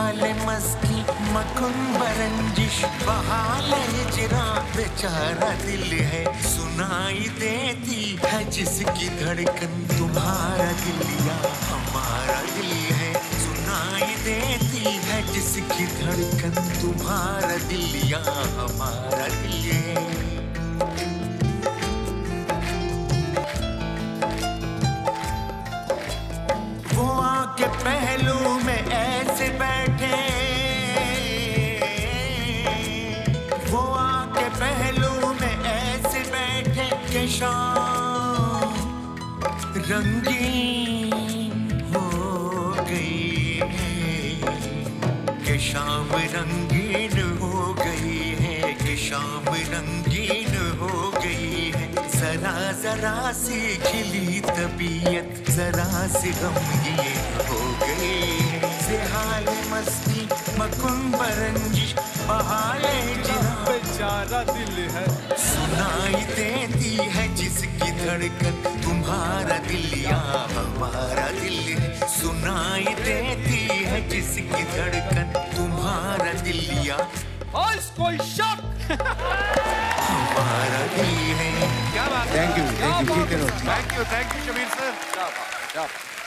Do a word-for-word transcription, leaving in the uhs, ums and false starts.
हाल मस्ती मकुन बरंजिश बहाल हिजरा बेचारा दिल है सुनाई देती है जिसकी धड़कन तुम्हारा दिलिया हमारा दिल है सुनाई देती है जिसकी धड़कन तुम्हारा दिलिया हमारा दिल है। वो आके पहलू में ऐसे बैठे वो आके पहलू में ऐसे बैठे कि शाम रंगीन हो गई है कि शाम रंगीन हो गई है कि शाम रंगीन हो गई है। जरा जरा सी खिली तबीयत जरा सी गमगीन हो गई है। ज़ेहाल मस्ती मकुन बरंजिश बहाल हिजरा बेचारा दिल है सुनाई देती है जिसकी धड़कन तुम्हारा दिलिया हमारा दिल है सुनाई देती है जिसकी धड़कन तुम्हारा दिलिया और कोई शक हमारा दिल है। क्या बात है। Thank you thank you thank you thank you Shabir sir.